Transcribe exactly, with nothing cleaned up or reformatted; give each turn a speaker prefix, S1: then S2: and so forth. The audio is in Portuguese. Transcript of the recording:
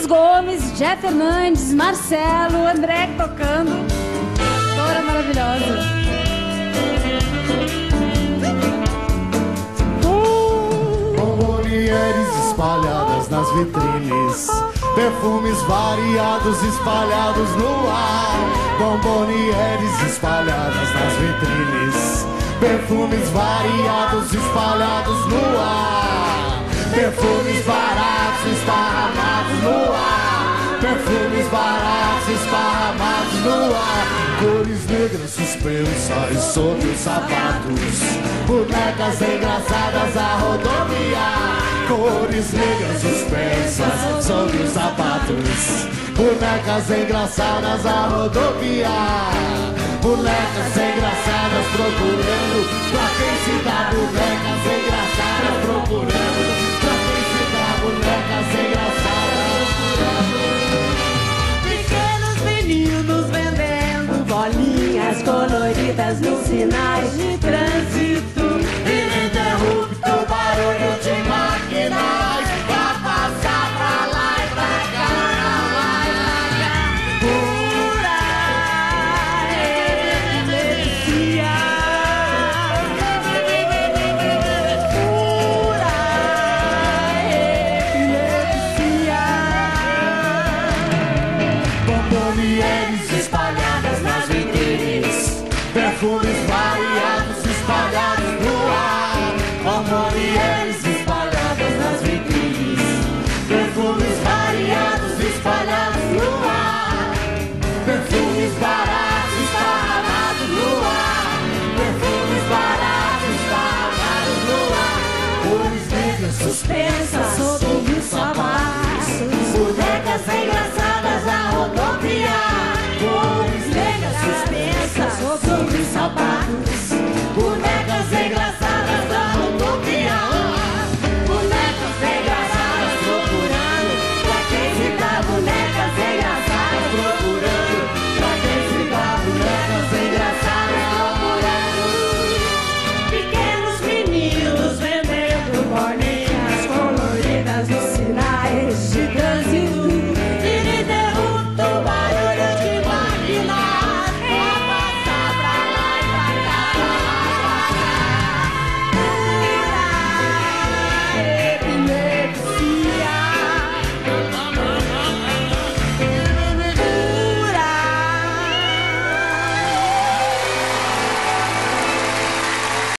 S1: Luiz Gomes, Jeff Fernandes, Marcelo, André tocando. Toda maravilhosa.
S2: Mulheres espalhadas nas vitrines, perfumes variados espalhados no ar. Bombonières espalhadas nas vitrines, perfumes variados espalhados no ar. Perfumes baratos esparramados no ar. Perfumes baratos esparramados no ar. Cores negras suspensas sobre os sapatos, bonecas engraçadas a rodoviar. Cores negras suspensas sobre os sapatos, bonecas engraçadas a rodoviar. Bonecas engraçadas procurando pra quem se dá. Bonecas engraçadas procurando pra quem se dá. Bonecas engraçadas procurando. Pequenos meninos vendendo bolinhas coloridas nos sinais de trânsito. Ininterrupto barulho de máquinas pra passar pra lá e pra cá, lá e pra cá. Pura epilepsia, pura epilepsia. Bombonières espalhadas nas vitrines, perfumes variados espalhados no ar. Bombonières espalhadas nas vitrines, perfumes variados espalhados no ar. Perfumes baratos esparramados no ar. Perfumes baratos esparramados no ar. Cores negras suspensas